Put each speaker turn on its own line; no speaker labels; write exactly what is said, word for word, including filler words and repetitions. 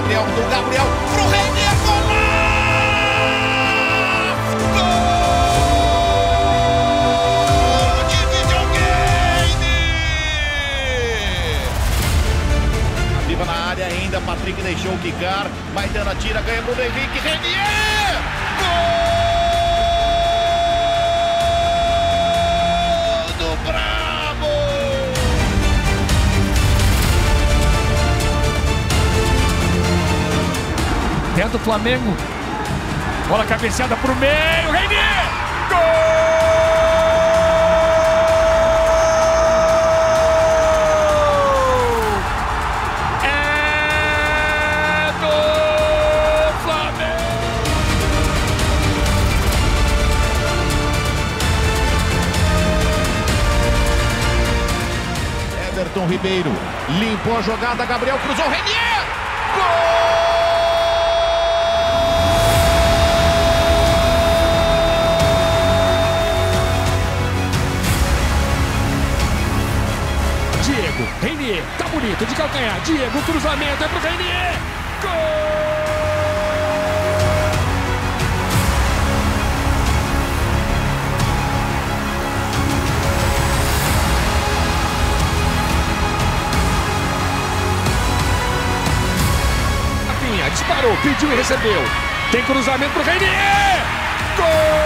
Gabriel, do Gabriel pro Reinier, golaço! Gol de videogame! Viva na área ainda, Patrick deixou quicar, Maidana tira, ganha pro Henrique, Reinier! Gol!
Dentro do Flamengo, bola cabeceada pro meio, Reinier! Gol! É do Flamengo!
Everton Ribeiro limpou a jogada, Gabriel cruzou, Reinier! Gol!
Diego, Reinier, tá bonito, de calcanhar, Diego, cruzamento, é pro Reinier, gol! Rafinha, disparou, pediu e recebeu, tem cruzamento pro Reinier, gol!